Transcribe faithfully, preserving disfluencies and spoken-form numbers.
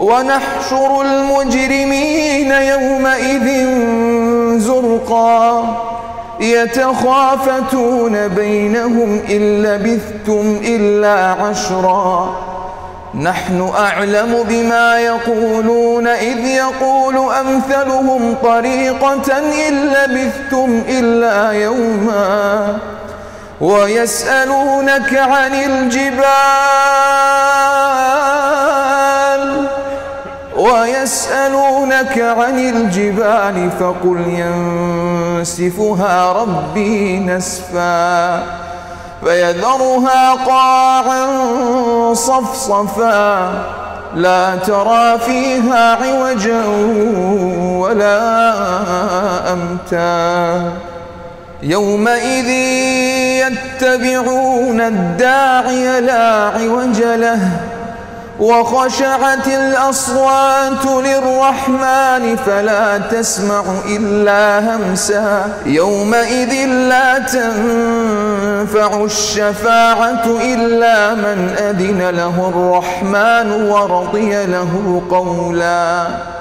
ونحشر المجرمين يومئذ زرقا يتخافتون بينهم إن لبثتم إلا عشرا نحن أعلم بما يقولون إذ يقول أمثلهم طريقة إن لبثتم إلا يوما ويسألونك عن الجبال ويسألونك عن الجبال فقل ينسفها ربي نسفا فيذرها قاعا صفصفا لا ترى فيها عوجا ولا أمتا يومئذ يتبعون الداعي لا عوج له وخشعت الأصوات للرحمن فلا تسمع إلا همسا يومئذ لا تنفع الشفاعة إلا من أذن له الرحمن ورضي له قولا.